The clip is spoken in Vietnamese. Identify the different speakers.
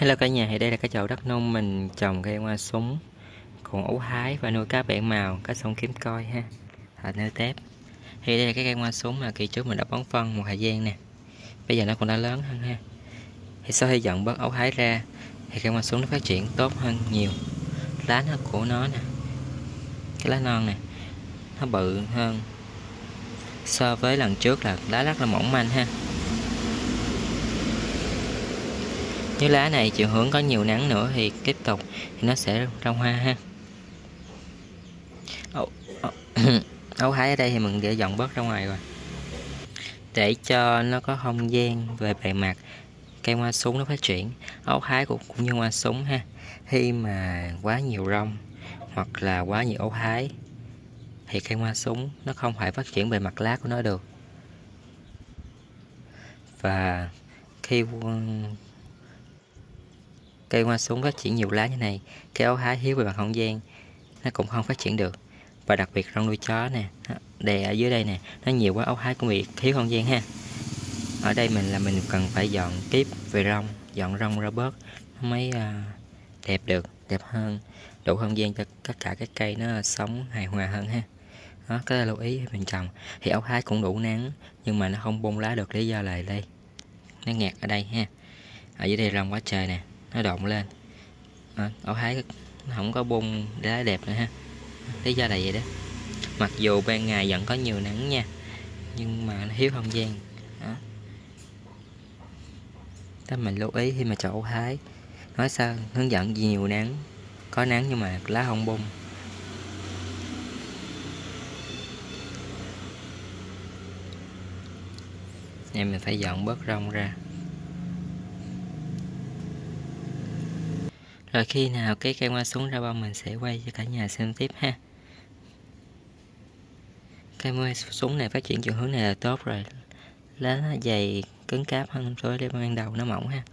Speaker 1: Hello cả nhà, thì đây là cái chậu đất nung mình trồng cây hoa súng, còn ấu hái và nuôi cá bảy màu, cá sông kiếm coi ha, thả nơ tép. Thì đây là cái cây hoa súng mà kỳ trước mình đã bón phân một thời gian nè, bây giờ nó cũng đã lớn hơn ha. Thì sau khi dọn bớt ấu hái ra thì cây hoa súng nó phát triển tốt hơn nhiều. Lá nó của nó nè, cái lá non nè, nó bự hơn so với lần trước, là lá rất là mỏng manh ha. Nếu lá này chịu hưởng có nhiều nắng nữa thì tiếp tục thì nó sẽ ra hoa ha. Ấu hái ở đây thì mình để dọn bớt ra ngoài rồi, để cho nó có không gian về bề mặt cây hoa súng nó phát triển. Ấu hái cũng như hoa súng ha, khi mà quá nhiều rong hoặc là quá nhiều ấu hái thì cây hoa súng nó không phải phát triển bề mặt lá của nó được. Và khi cây hoa súng phát triển nhiều lá như này, cây ấu hái thiếu về mặt không gian nó cũng không phát triển được. Và đặc biệt rong nuôi chó nè, đè ở dưới đây nè, nó nhiều quá ấu hái cũng bị thiếu không gian ha. Ở đây mình cần phải dọn tiếp về rong, dọn rong ra bớt nó mới đẹp được, đẹp hơn, đủ không gian cho tất cả các cây nó sống hài hòa hơn ha. Đó, cái là lưu ý mình trồng. Thì ấu hái cũng đủ nắng nhưng mà nó không bung lá được, lý do là đây nó ngạt ở đây ha. Ở dưới đây rong quá trời nè, nó độn lên. Ấu hái nó không có bung lá đẹp nữa ha, lý do là vậy đó. Mặc dù ban ngày vẫn có nhiều nắng nha, nhưng mà nó thiếu không gian đó. Đó mình lưu ý khi mà chọn ấu hái. Nói sao hướng dẫn nhiều nắng, có nắng nhưng mà lá không bung. Nên mình phải dọn bớt rong ra. Rồi khi nào cái cây hoa súng ra bông mình sẽ quay cho cả nhà xem tiếp ha. Cây hoa súng này phát triển chiều hướng này là tốt rồi, lá nó dày cứng cáp hơn so với ban đầu, nó mỏng ha.